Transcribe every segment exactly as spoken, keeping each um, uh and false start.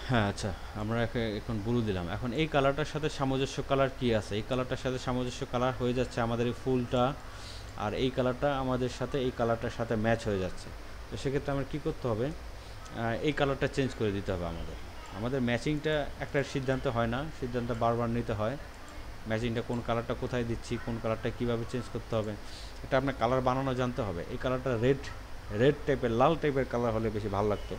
হ্যাঁ, আচ্ছা, আমরা একে এখন ব্লু দিলাম। এখন এই কালারটার সাথে সামঞ্জস্য কালার কি আছে? এই কালারটার সাথে সামঞ্জস্য কালার হয়ে যাচ্ছে আমাদের এই ফুলটা, আর এই কালারটা আমাদের সাথে এই কালারটার সাথে ম্যাচ হয়ে যাচ্ছে। তো সেক্ষেত্রে আমার কী করতে হবে? আহ, এই কালারটা চেঞ্জ করে দিতে হবে আমাদের। আমাদের ম্যাচিংটা একটা সিদ্ধান্ত হয় না, সিদ্ধান্ত বারবার নিতে হয়। ম্যাচিংটা কোন কালারটা কোথায় দিচ্ছি, কোন কালারটা কীভাবে চেঞ্জ করতে হবে, এটা আপনার কালার বানানো জানতে হবে। এই কালারটা রেড, রেড টাইপের, লাল টাইপের কালার হলে বেশি ভালো লাগতো।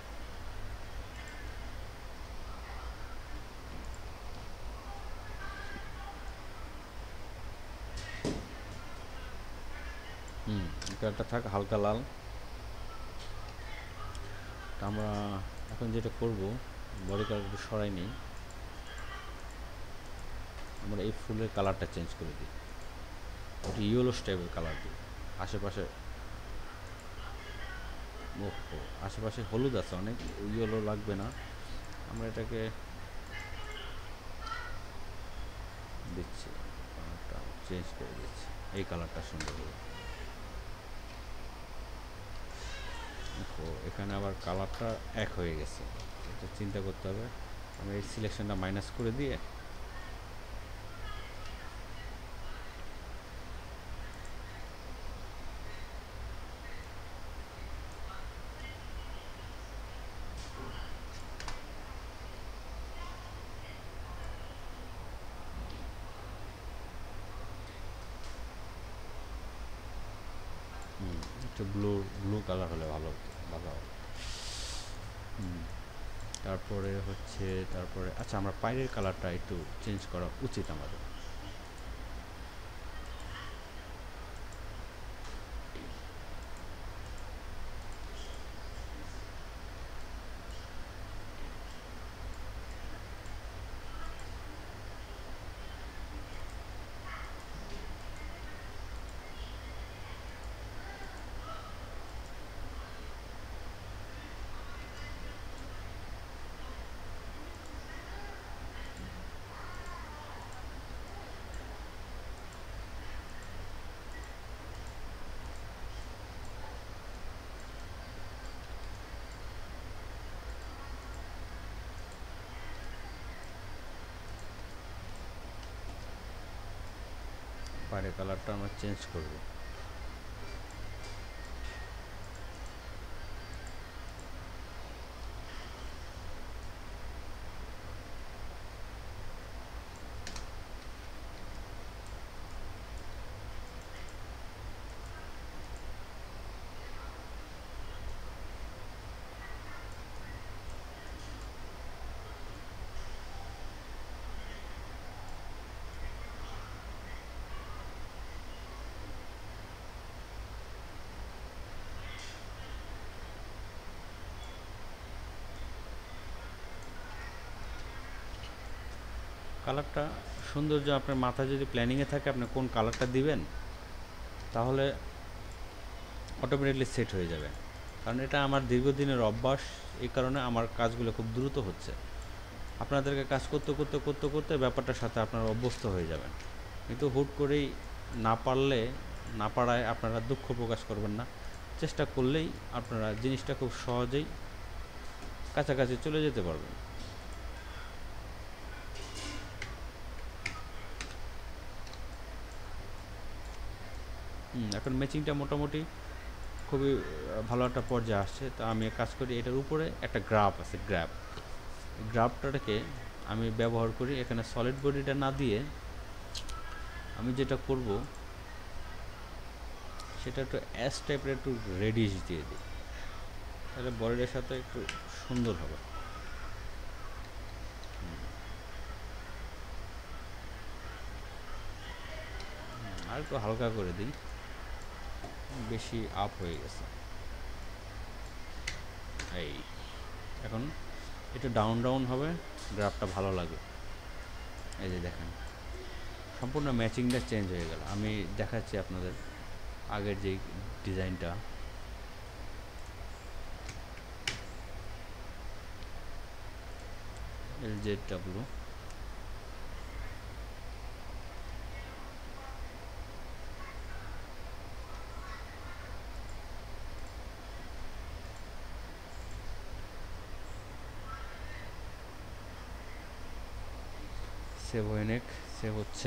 হুম, এই কালারটা থাক হালকা লাল। তা আমরা এখন যেটা করব, বডি কালার একটু সরাই নিই। আমরা এই ফুলের কালারটা চেঞ্জ করে দিই, ওটা ইয়েলো টাইপের কালার দিই। আশেপাশে, ওহো, আশেপাশে হলুদ আছে অনেক, ইয়েলো লাগবে না। আমরা এটাকে দিচ্ছি, কালারটা চেঞ্জ করে দিচ্ছি, এই কালারটা সুন্দর হবে। দেখো এখানে আবার কালারটা এক হয়ে গেছে, এটা চিন্তা করতে হবে। আমি এই সিলেকশনটা মাইনাস করে দিয়ে একটু ব্লু, ব্লু কালার হলে ভালো হতো, ভালো হবে। হুম, তারপরে হচ্ছে, তারপরে আচ্ছা আমরা পায়ের কালারটা একটু চেঞ্জ করা উচিত আমাদের। পায়ের কালারটা আমরা চেঞ্জ করব। কালারটা সৌন্দর্য আপনার মাথায় যদি প্ল্যানিংয়ে থাকে আপনি কোন কালারটা দিবেন, তাহলে অটোমেটিকলি সেট হয়ে যাবে। কারণ এটা আমার দীর্ঘদিনের অভ্যাস, এই কারণে আমার কাজগুলো খুব দ্রুত হচ্ছে। আপনাদেরকে কাজ করতে করতে করতে করতে ব্যাপারটার সাথে আপনারা অভ্যস্ত হয়ে যাবেন। কিন্তু হুট করেই না পারলে, না পারায় আপনারা দুঃখ প্রকাশ করবেন না। চেষ্টা করলেই আপনারা জিনিসটা খুব সহজেই কাছাকাছি চলে যেতে পারবেন। হুম, এখন ম্যাচিংটা মোটামুটি খুবই আহ, ভালো একটা পর্যায়ে আসছে। তো আমি কাজ করি, এটার উপরে একটা গ্রাফ আছে, গ্রাফ। গ্রাফটাকে আমি ব্যবহার করি এখানে সলিড বডিটা না দিয়ে। আমি যেটা করব সেটা একটু অ্যাশ টাইপের একটু রেডিশ দিয়ে দিই, তাহলে বডিটার সাথে একটু সুন্দর হবে। আর একটু হালকা করে দিই, বেশি আপ হয়ে গেছে। এই এখন একটু ডাউন ডাউন হবে, গ্রাফটা ভালো লাগে। এই যে দেখেন, সম্পূর্ণ ম্যাচিংটা চেঞ্জ হয়ে গেল। আমি দেখাচ্ছি আপনাদের আগের যে ডিজাইনটা। এল জেড ডাব্লু, সেভ হয়ে নেক, সেভ হচ্ছে।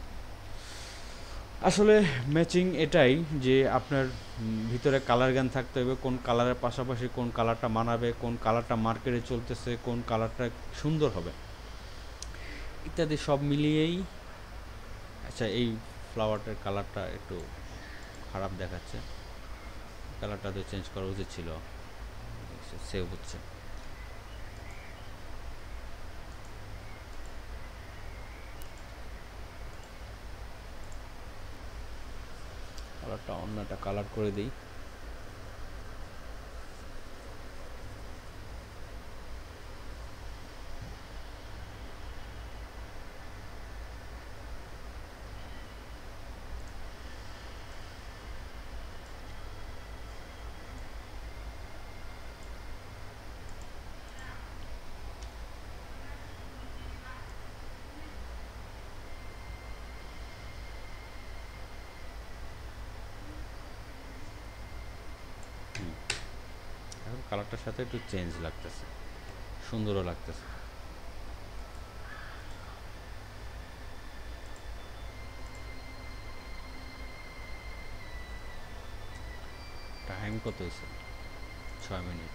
আসলে ম্যাচিং এটাই যে আপনার ভিতরে কালার জ্ঞান থাকতে হবে, কোন কালারের পাশাপাশি কোন কালারটা মানাবে, কোন কালারটা মার্কেটে চলতেছে, কোন কালারটা সুন্দর হবে ইত্যাদি সব মিলিয়েই। আচ্ছা, এই ফ্লাওয়ারটার কালারটা একটু খারাপ দেখাচ্ছে, কালারটা তো চেঞ্জ করা উচিত ছিল। সেভ হচ্ছে। কালারটা অন্য একটা কালার করে দিই। এখন কালারটার সাথে একটু চেঞ্জ লাগতেছে, সুন্দরও লাগতেছে। টাইম কত হয়েছে? ছয় মিনিট।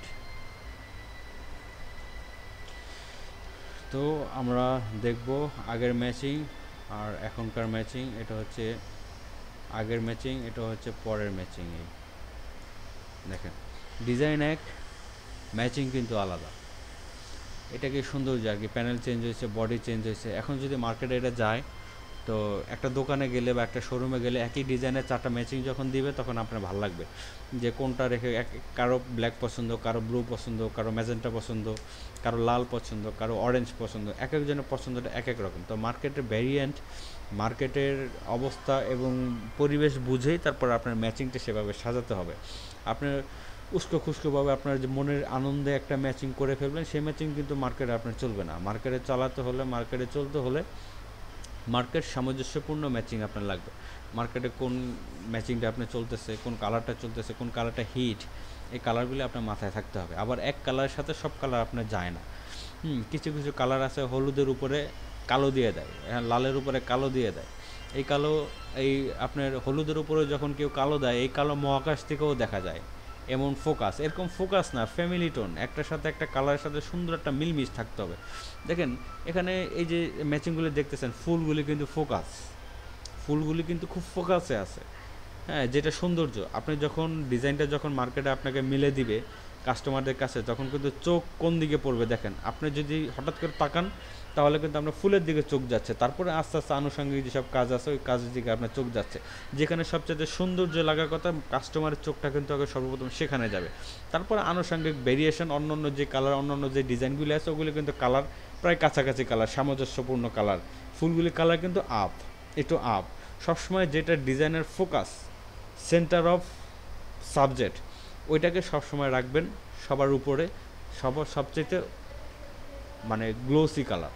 তো আমরা দেখব আগের ম্যাচিং আর এখনকার ম্যাচিং। এটা হচ্ছে আগের ম্যাচিং, এটা হচ্ছে পরের ম্যাচিং। এই দেখেন, ডিজাইন এক, ম্যাচিং কিন্তু আলাদা। এটা কি সুন্দর যে আর কি, প্যানেল চেঞ্জ হয়েছে, বডি চেঞ্জ হয়েছে। এখন যদি মার্কেটে এটা যায়, তো একটা দোকানে গেলে বা একটা শোরুমে গেলে একই ডিজাইনের চারটা ম্যাচিং যখন দিবে তখন আপনার ভালো লাগবে যে কোনটা রেখে। এক কারো ব্ল্যাক পছন্দ, কারো ব্লু পছন্দ, কারো ম্যাজেন্টা পছন্দ, কারো লাল পছন্দ, কারো অরেঞ্জ পছন্দ। এক একজনের পছন্দটা এক এক রকম। তো মার্কেটের ভ্যারিয়েন্ট, মার্কেটের অবস্থা এবং পরিবেশ বুঝেই তারপর আপনার ম্যাচিংটা সেভাবে সাজাতে হবে। আপনার উস্কো খুস্কোভাবে আপনার যে মনের আনন্দে একটা ম্যাচিং করে ফেলবেন, সেই ম্যাচিং কিন্তু মার্কেটে আপনার চলবে না। মার্কেটে চালাতে হলে, মার্কেটে চলতে হলে মার্কেট সামঞ্জস্যপূর্ণ ম্যাচিং আপনার লাগবে। মার্কেটে কোন ম্যাচিংটা আপনার চলতেছে, কোন কালারটা চলতেছে, কোন কালারটা হিট, এই কালারগুলি আপনার মাথায় থাকতে হবে। আবার এক কালারের সাথে সব কালার আপনার যায় না। হুম কিছু কিছু কালার আছে হলুদের উপরে কালো দিয়ে দেয়, হ্যাঁ লালের উপরে কালো দিয়ে দেয়। এই কালো, এই আপনার হলুদের উপরে যখন কেউ কালো দেয়, এই কালো মহাকাশ থেকেও দেখা যায়। এমন ফোকাস, এরকম ফোকাস না, ফ্যামিলি টোন, একটার সাথে একটা কালারের সাথে সুন্দর একটা মিলমিশ থাকতে হবে। দেখেন এখানে এই যে ম্যাচিংগুলি দেখতেছেন, ফুলগুলি কিন্তু ফোকাস, ফুলগুলি কিন্তু খুব ফোকাসে আছে। হ্যাঁ, যেটা সৌন্দর্য। আপনি যখন ডিজাইনটা যখন মার্কেটে আপনাকে মিলে দিবে কাস্টমারদের কাছে, তখন কিন্তু চোখ কোন দিকে পড়বে দেখেন। আপনি যদি হঠাৎ করে তাকান, তাহলে কিন্তু আপনার ফুলের দিকে চোখ যাচ্ছে, তারপরে আস্তে আস্তে আনুষঙ্গিক যেসব কাজ আছে ওই কাজের দিকে আপনার চোখ যাচ্ছে। যেখানে সবচেয়ে সৌন্দর্য লাগার কথা, কাস্টমারের চোখটা কিন্তু আগে সর্বপ্রথম সেখানে যাবে। তারপরে আনুষঙ্গিক ভেরিয়েশন, অন্য অন্য যে কালার, অন্য অন্য যে ডিজাইনগুলি আছে ওগুলি কিন্তু কালার প্রায় কাছাকাছি কালার, সামঞ্জস্যপূর্ণ কালার। ফুলগুলি কালার কিন্তু আপ, একটু আপ। সবসময় যেটা ডিজাইনের ফোকাস, সেন্টার অফ সাবজেক্ট, ওইটাকে সবসময় রাখবেন সবার উপরে, সবার সবচেয়ে মানে গ্লোসি কালার,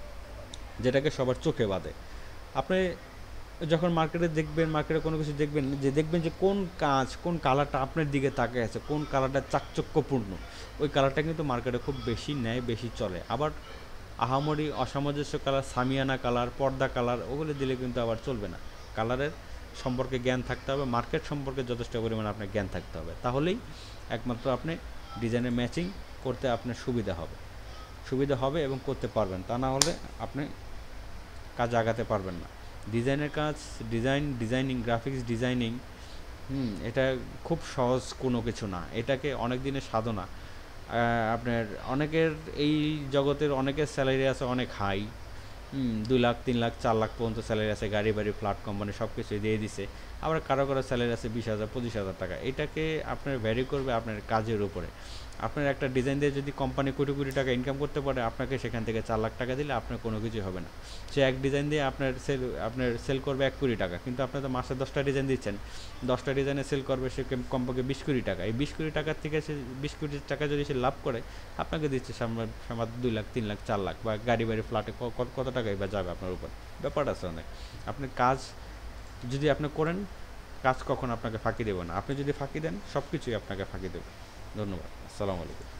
যেটাকে সবার চোখে বাঁধে। আপনি যখন মার্কেটে দেখবেন, মার্কেটে কোনো কিছু দেখবেন, যে দেখবেন যে কোন কাজ, কোন কালারটা আপনার দিকে তাকিয়ে আছে, কোন কালারটা চাকচক্যপূর্ণ, ওই কালারটা কিন্তু মার্কেটে খুব বেশি নেয়, বেশি চলে। আবার আহামরি অসামঞ্জস্য কালার, সামিয়ানা কালার, পর্দা কালার, ওগুলো দিলে কিন্তু আবার চলবে না। কালারের সম্পর্কে জ্ঞান থাকতে হবে, মার্কেট সম্পর্কে যথেষ্ট পরিমাণে আপনার জ্ঞান থাকতে হবে, তাহলেই একমাত্র আপনি ডিজাইনের ম্যাচিং করতে আপনার সুবিধা হবে, সুবিধা হবে এবং করতে পারবেন। তা না হলে আপনি কাজ আগাতে পারবেন না। ডিজাইনের কাজ, ডিজাইন, ডিজাইনিং, গ্রাফিক্স ডিজাইনিং, হুম এটা খুব সহজ কোনো কিছু না, এটাকে অনেক দিনের সাধনা। আপনার অনেকের এই জগতের অনেকের স্যালারি আছে অনেক হাই, হুম দুই লাখ তিন লাখ চার লাখ পর্যন্ত স্যালারি আছে, গাড়ি বাড়ি ফ্ল্যাট কোম্পানি সব কিছুই দিয়ে দিছে। আবার কারো কারো স্যালারি আছে বিশ হাজার পঁচিশ হাজার টাকা। এটাকে আপনার ভ্যারি করবে আপনার কাজের উপরে। আপনার একটা ডিজাইন দিয়ে যদি কোম্পানি কোটি কোটি টাকা ইনকাম করতে পারে, আপনাকে সেখান থেকে চার লাখ টাকা দিলে আপনার কোনো কিছুই হবে না। সে এক ডিজাইন দিয়ে আপনার সেল, আপনার সেল করবে এক কোটি টাকা, কিন্তু আপনি তো মাসে দশটা ডিজাইন দিচ্ছেন, দশটা ডিজাইনে সেল করবে সে কমপক্ষে বিশ কোটি টাকা। এই বিশ কোটি টাকার থেকে সে বিশ কোটি টাকা যদি সে লাভ করে, আপনাকে দিচ্ছে সামান্য দুই লাখ তিন লাখ চার লাখ, বা গাড়ি বাড়ি ফ্ল্যাটে কত টাকাই বা যাবে আপনার উপর। ব্যাপার আছে অনেক। আপনি কাজ যদি আপনি করেন, কাজ কখন আপনাকে ফাঁকি দেবে না। আপনি যদি ফাঁকি দেন, সব কিছুই আপনাকে ফাঁকি দেবে। ধন্যবাদ। আসসালামু আলাইকুম।